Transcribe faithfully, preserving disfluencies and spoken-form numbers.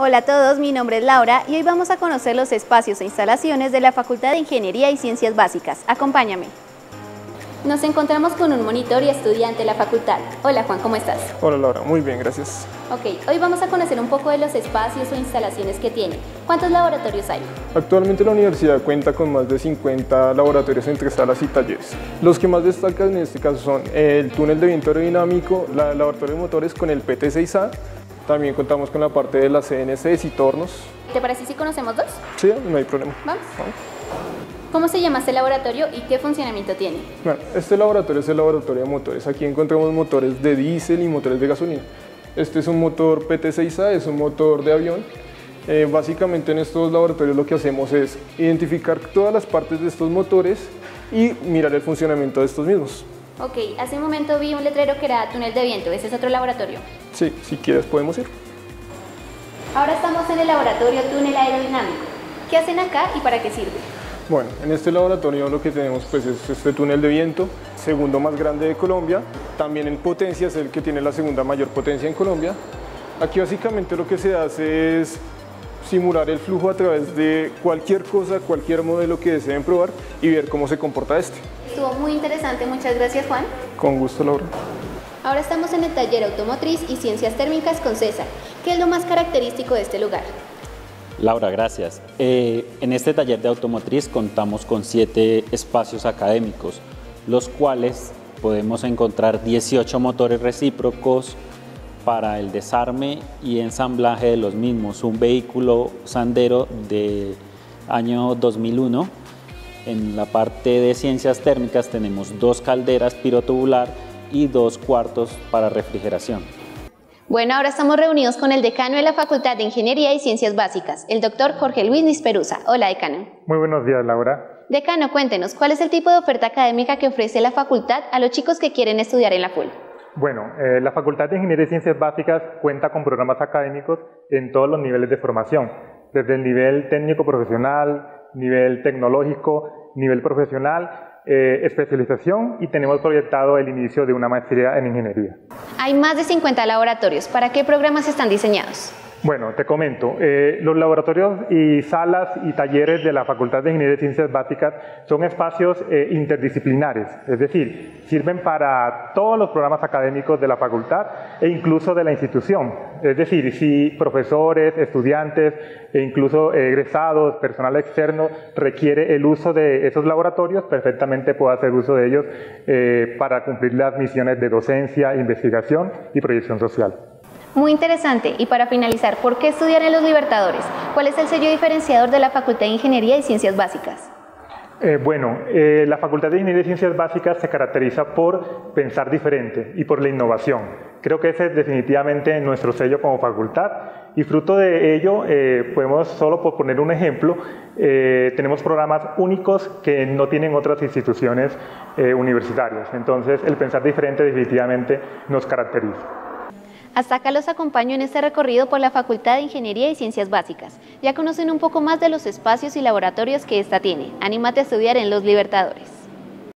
Hola a todos, mi nombre es Laura y hoy vamos a conocer los espacios e instalaciones de la Facultad de Ingeniería y Ciencias Básicas. Acompáñame. Nos encontramos con un monitor y estudiante de la facultad. Hola Juan, ¿cómo estás? Hola Laura, muy bien, gracias. Ok, hoy vamos a conocer un poco de los espacios o instalaciones que tiene. ¿Cuántos laboratorios hay? Actualmente la universidad cuenta con más de cincuenta laboratorios entre salas y talleres. Los que más destacan en este caso son el túnel de viento aerodinámico, la laboratorio de motores con el P T seis A, también contamos con la parte de las C N Cs y tornos. ¿Te parece si conocemos dos? Sí, no hay problema. Vamos. Vamos. ¿Cómo se llama este laboratorio y qué funcionamiento tiene? Bueno, este laboratorio es el laboratorio de motores. Aquí encontramos motores de diésel y motores de gasolina. Este es un motor P T seis A, es un motor de avión. Eh, básicamente en estos laboratorios lo que hacemos es identificar todas las partes de estos motores y mirar el funcionamiento de estos mismos. Ok, hace un momento vi un letrero que era túnel de viento. ¿Ese es otro laboratorio? Sí, si quieres podemos ir. Ahora estamos en el laboratorio túnel aerodinámico. ¿Qué hacen acá y para qué sirve? Bueno, en este laboratorio lo que tenemos pues es este túnel de viento, segundo más grande de Colombia, también en potencia es el que tiene la segunda mayor potencia en Colombia. Aquí básicamente lo que se hace es simular el flujo a través de cualquier cosa, cualquier modelo que deseen probar y ver cómo se comporta este. Estuvo muy interesante, muchas gracias Juan. Con gusto, Laura. Ahora estamos en el taller automotriz y ciencias térmicas con César. ¿Qué es lo más característico de este lugar? Laura, gracias. Eh, en este taller de automotriz contamos con siete espacios académicos, los cuales podemos encontrar dieciocho motores recíprocos para el desarme y ensamblaje de los mismos, un vehículo Sandero de año dos mil uno. En la parte de ciencias térmicas tenemos dos calderas pirotubular y dos cuartos para refrigeración. Bueno, ahora estamos reunidos con el decano de la Facultad de Ingeniería y Ciencias Básicas, el doctor Jorge Luis Nisperusa. Hola, decano. Muy buenos días, Laura. Decano, cuéntenos, ¿cuál es el tipo de oferta académica que ofrece la facultad a los chicos que quieren estudiar en la F U L? Bueno, eh, la Facultad de Ingeniería y Ciencias Básicas cuenta con programas académicos en todos los niveles de formación, desde el nivel técnico profesional, nivel tecnológico, nivel profesional, Eh, especialización y tenemos proyectado el inicio de una maestría en ingeniería. Hay más de cincuenta laboratorios. ¿Para qué programas están diseñados? Bueno, te comento, eh, los laboratorios y salas y talleres de la Facultad de Ingeniería y Ciencias Básicas son espacios eh, interdisciplinares, es decir, sirven para todos los programas académicos de la facultad e incluso de la institución. Es decir, si profesores, estudiantes e incluso egresados, personal externo requiere el uso de esos laboratorios, perfectamente puede hacer uso de ellos eh, para cumplir las misiones de docencia, investigación y proyección social. Muy interesante. Y para finalizar, ¿por qué estudiar en Los Libertadores? ¿Cuál es el sello diferenciador de la Facultad de Ingeniería y Ciencias Básicas? Eh, bueno, eh, la Facultad de Ingeniería y Ciencias Básicas se caracteriza por pensar diferente y por la innovación. Creo que ese es definitivamente nuestro sello como facultad y fruto de ello, eh, podemos, solo por poner un ejemplo, eh, tenemos programas únicos que no tienen otras instituciones eh, universitarias. Entonces, el pensar diferente definitivamente nos caracteriza. Hasta acá los acompaño en este recorrido por la Facultad de Ingeniería y Ciencias Básicas. Ya conocen un poco más de los espacios y laboratorios que esta tiene. Anímate a estudiar en Los Libertadores.